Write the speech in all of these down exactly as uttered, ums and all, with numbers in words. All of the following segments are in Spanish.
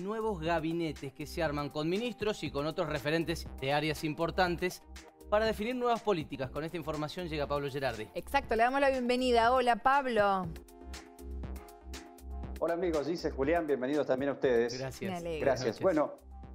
nuevos gabinetes que se arman con ministros y con otros referentes de áreas importantes para definir nuevas políticas. Con esta información llega Pablo Gerardi. Exacto, le damos la bienvenida. Hola, Pablo. Hola amigos, dice Julián, bienvenidos también a ustedes. Gracias. Gracias. Bueno,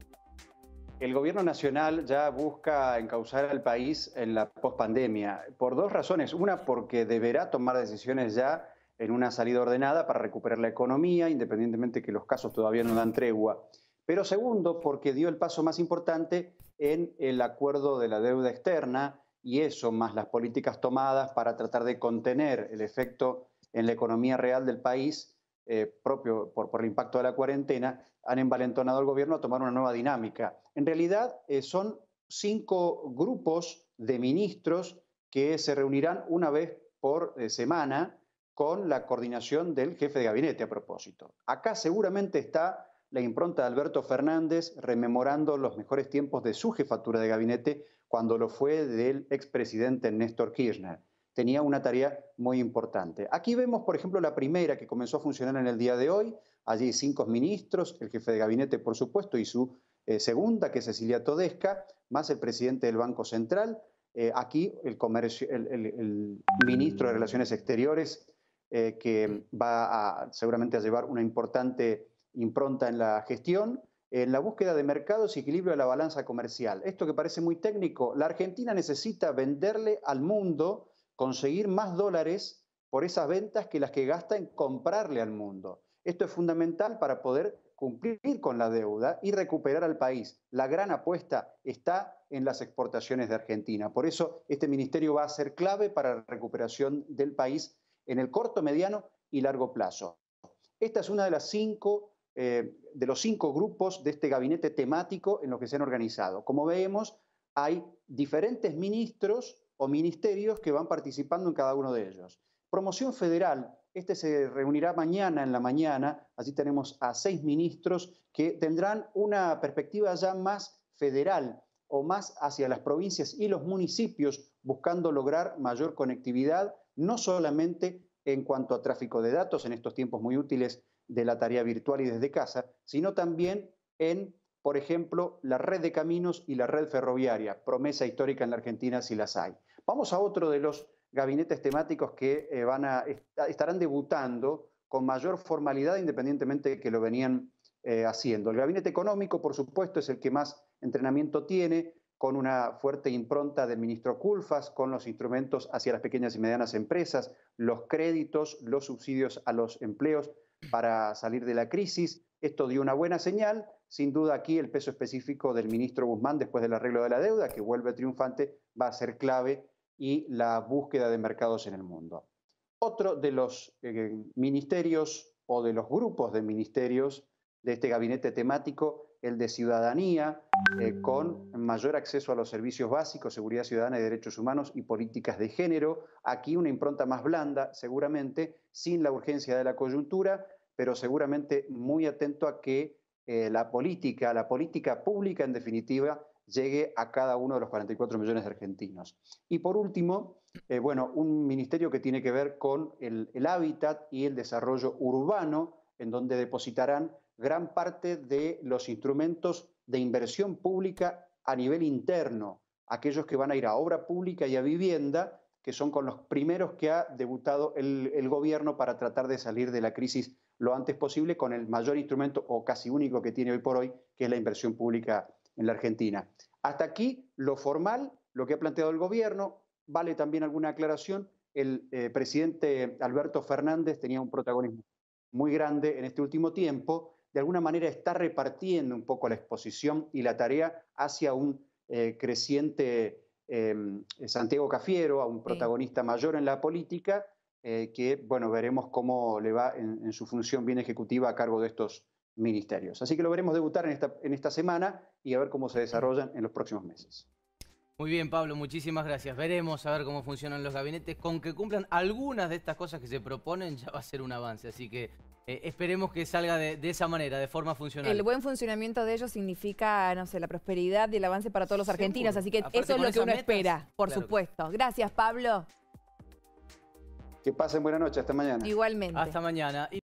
el gobierno nacional ya busca encauzar al país en la pospandemia por dos razones. Una, porque deberá tomar decisiones ya en una salida ordenada para recuperar la economía, independientemente que los casos todavía no dan tregua. Pero segundo, porque dio el paso más importante en el acuerdo de la deuda externa y eso, más las políticas tomadas para tratar de contener el efecto en la economía real del país, eh, propio por, por el impacto de la cuarentena, han envalentonado al gobierno a tomar una nueva dinámica. En realidad eh, son cinco grupos de ministros que se reunirán una vez por eh, semana con la coordinación del jefe de gabinete a propósito. Acá seguramente está la impronta de Alberto Fernández rememorando los mejores tiempos de su jefatura de gabinete cuando lo fue del expresidente Néstor Kirchner. Tenía una tarea muy importante. Aquí vemos, por ejemplo, la primera que comenzó a funcionar en el día de hoy. Allí hay cinco ministros, el jefe de gabinete, por supuesto, y su eh, segunda, que es Cecilia Todesca, más el presidente del Banco Central. Eh, aquí el, comercio, el, el, el ministro de Relaciones Exteriores, eh, que va a, seguramente a llevar una importante impronta en la gestión, en la búsqueda de mercados y equilibrio de la balanza comercial. Esto que parece muy técnico, la Argentina necesita venderle al mundo, conseguir más dólares por esas ventas que las que gasta en comprarle al mundo. Esto es fundamental para poder cumplir con la deuda y recuperar al país. La gran apuesta está en las exportaciones de Argentina. Por eso este ministerio va a ser clave para la recuperación del país en el corto, mediano y largo plazo. Esta es una de las cinco Eh, de los cinco grupos de este gabinete temático en los que se han organizado. Como vemos, hay diferentes ministros o ministerios que van participando en cada uno de ellos. Promoción federal, este se reunirá mañana en la mañana, allí tenemos a seis ministros que tendrán una perspectiva ya más federal o más hacia las provincias y los municipios, buscando lograr mayor conectividad, no solamente en cuanto a tráfico de datos en estos tiempos muy útiles de la tarea virtual y desde casa, sino también en, por ejemplo, la red de caminos y la red ferroviaria, promesa histórica en la Argentina si las hay. Vamos a otro de los gabinetes temáticos que eh, van a, estarán debutando con mayor formalidad independientemente de que lo venían eh, haciendo. El gabinete económico, por supuesto, es el que más entrenamiento tiene, con una fuerte impronta del ministro Culfas, con los instrumentos hacia las pequeñas y medianas empresas, los créditos, los subsidios a los empleos, para salir de la crisis. Esto dio una buena señal. Sin duda aquí el peso específico del ministro Guzmán después del arreglo de la deuda, que vuelve triunfante, va a ser clave, y la búsqueda de mercados en el mundo. Otro de los eh, ministerios o de los grupos de ministerios de este gabinete temático, el de ciudadanía, eh, con mayor acceso a los servicios básicos, seguridad ciudadana y derechos humanos y políticas de género. Aquí una impronta más blanda, seguramente, sin la urgencia de la coyuntura, pero seguramente muy atento a que eh, la política, la política pública en definitiva, llegue a cada uno de los cuarenta y cuatro millones de argentinos. Y por último, eh, bueno, un ministerio que tiene que ver con el, el hábitat y el desarrollo urbano, en donde depositarán gran parte de los instrumentos de inversión pública a nivel interno, aquellos que van a ir a obra pública y a vivienda, que son con los primeros que ha debutado el, el gobierno para tratar de salir de la crisis lo antes posible con el mayor instrumento o casi único que tiene hoy por hoy, que es la inversión pública en la Argentina. Hasta aquí lo formal, lo que ha planteado el gobierno. Vale también alguna aclaración. El eh, presidente Alberto Fernández tenía un protagonismo muy grande en este último tiempo. De alguna manera está repartiendo un poco la exposición y la tarea hacia un eh, creciente eh, Santiago Cafiero, a un protagonista sí. mayor en la política, eh, que bueno, veremos cómo le va en, en su función bien ejecutiva a cargo de estos ministerios. Así que lo veremos debutar en esta, en esta semana y a ver cómo se desarrollan en los próximos meses. Muy bien, Pablo, muchísimas gracias. Veremos a ver cómo funcionan los gabinetes. Con que cumplan algunas de estas cosas que se proponen ya va a ser un avance. Así que eh, esperemos que salga de, de esa manera, de forma funcional. El buen funcionamiento de ellos significa, no sé, la prosperidad y el avance para todos los argentinos. Seguro. Así que Aparte eso es lo que uno metas, espera, por claro supuesto. Que... Gracias, Pablo. Que pasen buena noche. Hasta mañana. Igualmente. Hasta mañana.